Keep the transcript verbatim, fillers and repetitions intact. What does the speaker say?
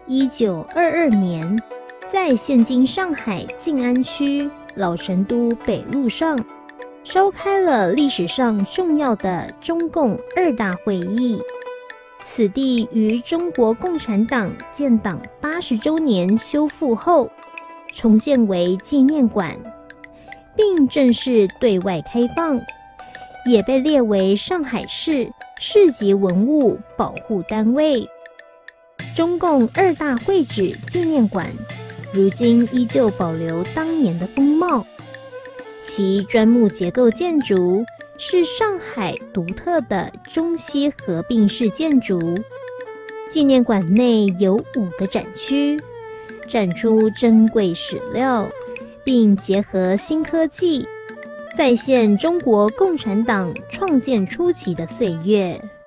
一九二二年，在现今上海静安区老成都北路上，召开了历史上重要的中共二大会议。此地于中国共产党建党八十周年修复后，重建为纪念馆，并正式对外开放，也被列为上海市市级文物保护单位。中共二大会址纪念馆如今依旧保留当年的风貌，其砖木结构建筑是上海独特的中西合并式建筑。纪念馆内有五个展区，展出珍贵史料，并结合新科技，再现中国共产党创建初期的岁月。